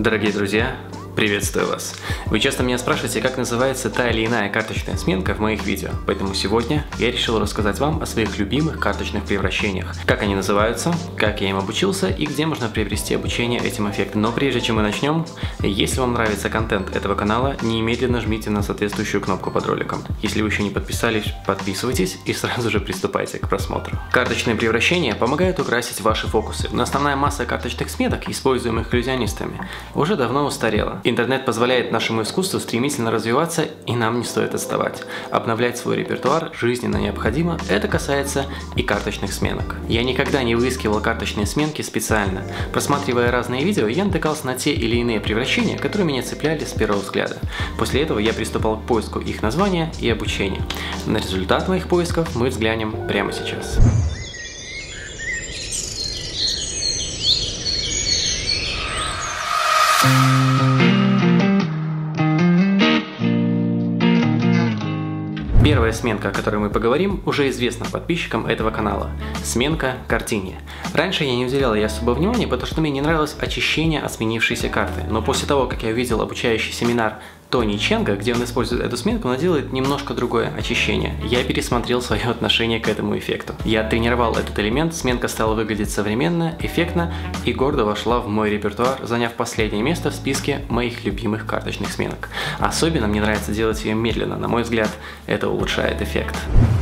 Дорогие друзья, приветствую вас! Вы часто меня спрашиваете, как называется та или иная карточная сменка в моих видео, поэтому сегодня я решил рассказать вам о своих любимых карточных превращениях, как они называются, как я им обучился и где можно приобрести обучение этим эффектам. Но прежде чем мы начнем, если вам нравится контент этого канала, немедленно жмите на соответствующую кнопку под роликом. Если вы еще не подписались, подписывайтесь и сразу же приступайте к просмотру. Карточные превращения помогают украсить ваши фокусы, но основная масса карточных сметок, используемых иллюзионистами, уже давно устарела. Интернет позволяет нашему искусству стремительно развиваться, и нам не стоит отставать. Обновлять свой репертуар жизненно необходимо, это касается и карточных сменок. Я никогда не выискивал карточные сменки специально. Просматривая разные видео, я натыкался на те или иные превращения, которые меня цепляли с первого взгляда. После этого я приступал к поиску их названия и обучения. На результат моих поисков мы взглянем прямо сейчас. Первая сменка, о которой мы поговорим, уже известна подписчикам этого канала. Сменка картине. Раньше я не уделял ей особого внимания, потому что мне не нравилось очищение от сменившейся карты. Но после того, как я увидел обучающий семинар Тони Ченга, где он использует эту сменку, но делает немножко другое очищение, я пересмотрел свое отношение к этому эффекту. Я тренировал этот элемент, сменка стала выглядеть современно, эффектно и гордо вошла в мой репертуар, заняв последнее место в списке моих любимых карточных сменок. Особенно мне нравится делать ее медленно, на мой взгляд, это улучшает эффект.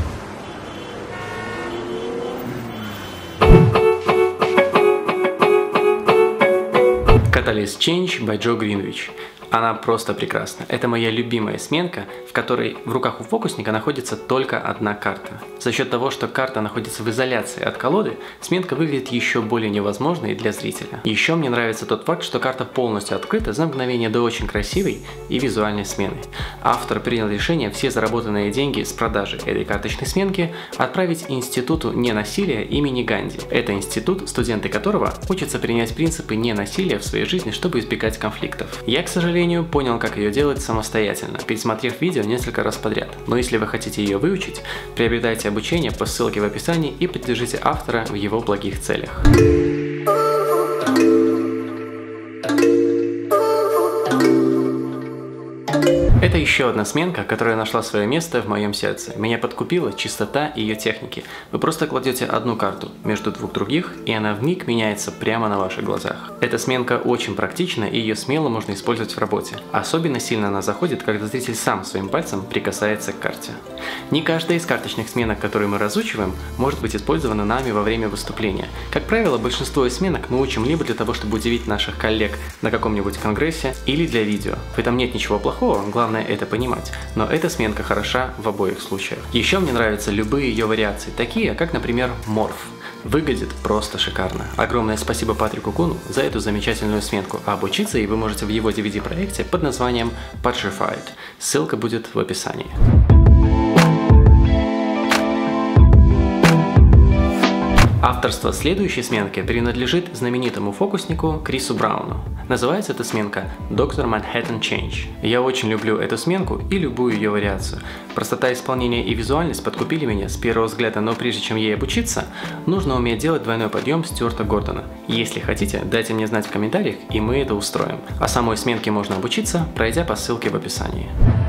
Catalyst Change by Joe Greenwich. Она просто прекрасна. Это моя любимая сменка, в которой в руках у фокусника находится только одна карта. За счет того, что карта находится в изоляции от колоды, сменка выглядит еще более невозможной для зрителя. Еще мне нравится тот факт, что карта полностью открыта за мгновение до очень красивой и визуальной смены. Автор принял решение все заработанные деньги с продажи этой карточной сменки отправить Институту ненасилия имени Ганди. Это институт, студенты которого учатся принять принципы ненасилия в своей жизни, чтобы избегать конфликтов. Я, к сожалению, понял, как ее делать самостоятельно, пересмотрев видео несколько раз подряд. Но если вы хотите ее выучить, приобретайте обучение по ссылке в описании и поддержите автора в его благих целях. Это еще одна сменка, которая нашла свое место в моем сердце. Меня подкупила чистота ее техники. Вы просто кладете одну карту между двух других, и она вмиг меняется прямо на ваших глазах. Эта сменка очень практична, и ее смело можно использовать в работе. Особенно сильно она заходит, когда зритель сам своим пальцем прикасается к карте. Не каждая из карточных сменок, которые мы разучиваем, может быть использована нами во время выступления. Как правило, большинство из сменок мы учим либо для того, чтобы удивить наших коллег на каком-нибудь конгрессе, или для видео. В этом нет ничего плохого, главное это понимать, но эта сменка хороша в обоих случаях. Еще мне нравятся любые ее вариации, такие как, например, морф. Выглядит просто шикарно. Огромное спасибо Патрику Куну за эту замечательную сменку, а обучиться ей вы можете в его DVD-проекте под названием Petrified. Ссылка будет в описании. Авторство следующей сменки принадлежит знаменитому фокуснику Крису Брауну. Называется эта сменка Dr. Manhattan Change. Я очень люблю эту сменку и любую ее вариацию. Простота исполнения и визуальность подкупили меня с первого взгляда, но прежде чем ей обучиться, нужно уметь делать двойной подъем Стюарта Гордона. Если хотите, дайте мне знать в комментариях, и мы это устроим. А самой сменке можно обучиться, пройдя по ссылке в описании.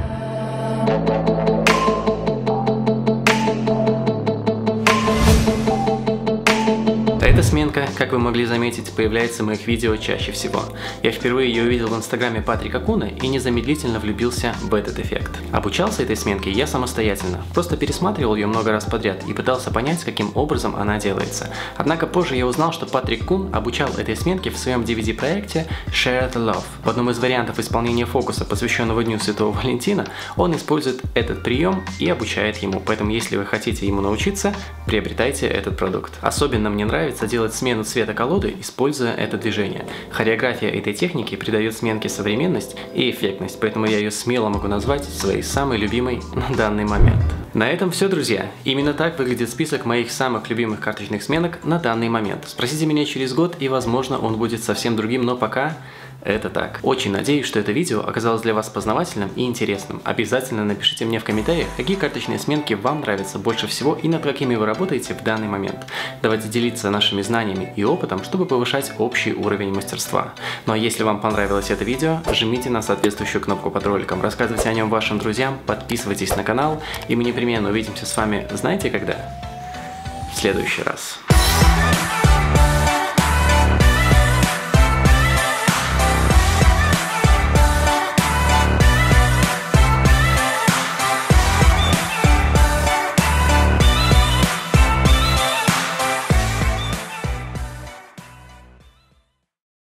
Эта сменка, как вы могли заметить, появляется в моих видео чаще всего. Я впервые ее увидел в инстаграме Патрика Куна и незамедлительно влюбился в этот эффект. Обучался этой сменке я самостоятельно, просто пересматривал ее много раз подряд и пытался понять, каким образом она делается. Однако позже я узнал, что Патрик Кун обучал этой сменке в своем DVD-проекте Share the Love. В одном из вариантов исполнения фокуса, посвященного Дню Святого Валентина, он использует этот прием и обучает ему, поэтому если вы хотите ему научиться, приобретайте этот продукт. Особенно мне нравится делать смену цвета колоды, используя это движение. Хореография этой техники придает сменке современность и эффектность, поэтому я ее смело могу назвать своей самой любимой на данный момент. На этом все, друзья. Именно так выглядит список моих самых любимых карточных сменок на данный момент. Спросите меня через год, и возможно он будет совсем другим, но пока это так. Очень надеюсь, что это видео оказалось для вас познавательным и интересным. Обязательно напишите мне в комментариях, какие карточные сменки вам нравятся больше всего и над какими вы работаете в данный момент. Давайте делиться нашими знаниями и опытом, чтобы повышать общий уровень мастерства. Ну а если вам понравилось это видео, жмите на соответствующую кнопку под роликом, рассказывайте о нем вашим друзьям, подписывайтесь на канал, и мы непременно увидимся с вами, знаете когда? В следующий раз.